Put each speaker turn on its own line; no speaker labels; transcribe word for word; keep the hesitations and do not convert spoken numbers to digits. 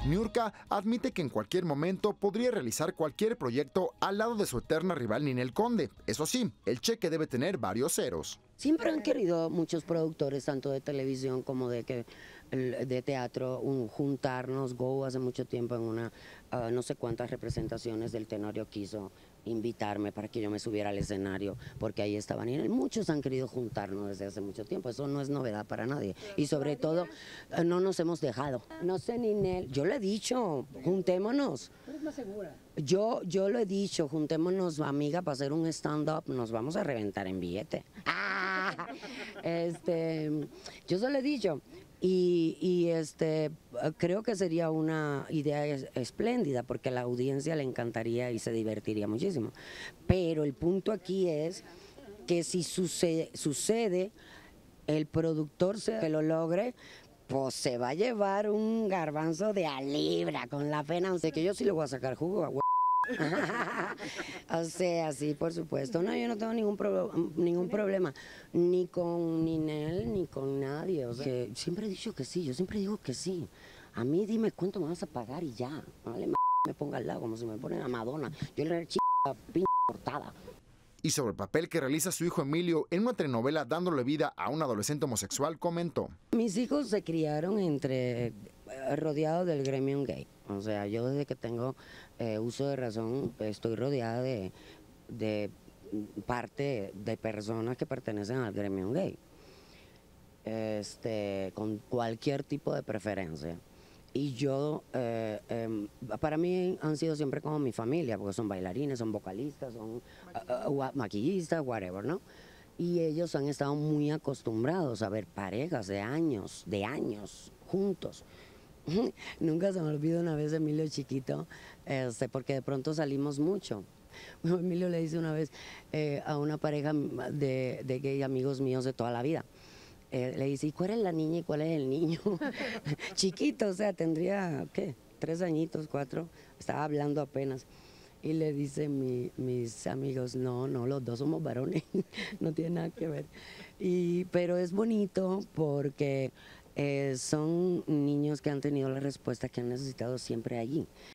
Niurka admite que en cualquier momento podría realizar cualquier proyecto al lado de su eterna rival Ninel Conde. Eso sí, el cheque debe tener varios ceros.
Siempre han querido muchos productores, tanto de televisión como de, que, de teatro, un, juntarnos. Go hace mucho tiempo en una, uh, no sé cuántas representaciones del Tenorio quiso invitarme para que yo me subiera al escenario, porque ahí estaban. Y muchos han querido juntarnos desde hace mucho tiempo, eso no es novedad para nadie. Y sobre todo, uh, no nos hemos dejado. No sé, Ninel, yo le he dicho, juntémonos.
¿Eres más segura?
Yo, yo lo he dicho, juntémonos, amiga, para hacer un stand-up, nos vamos a reventar en billete. ¡Ah! Este, yo se lo he dicho. Y, y este, creo que sería una idea es, espléndida, porque a la audiencia le encantaría y se divertiría muchísimo. Pero el punto aquí es que si sucede, sucede el productor se, que lo logre, pues se va a llevar un garbanzo de a libra con la pena. Sé que yo sí le voy a sacar jugo a o sea, sí, por supuesto. No, yo no tengo ningún, pro, ningún problema, ni con Ninel, ni con nadie. O sea, que siempre he dicho que sí, yo siempre digo que sí. A mí dime cuánto me vas a pagar y ya. Vale, me ponga al lado, como si me ponen a Madonna. Yo le chica pinche portada.
Y sobre el papel que realiza su hijo Emilio en una telenovela dándole vida a un adolescente homosexual, comentó:
mis hijos se criaron entre rodeados del gremio gay. O sea, yo desde que tengo eh, uso de razón estoy rodeada de, de parte de personas que pertenecen al gremio gay. Este, con cualquier tipo de preferencia. Y yo, eh, eh, para mí han sido siempre como mi familia, porque son bailarines, son vocalistas, son uh, uh, maquillistas, whatever, ¿no? Y ellos han estado muy acostumbrados a ver parejas de años, de años, juntos. Nunca se me olvida una vez Emilio chiquito, este, porque de pronto salimos mucho. Emilio le dice una vez eh, a una pareja de, de gay amigos míos de toda la vida. Eh, le dice, ¿y cuál es la niña y cuál es el niño? Chiquito, o sea, tendría, ¿qué? Tres añitos, cuatro, estaba hablando apenas. Y le dice mi, mis amigos, no, no, los dos somos varones, no tiene nada que ver. Y, pero es bonito porque eh, son niños que han tenido la respuesta que han necesitado siempre allí.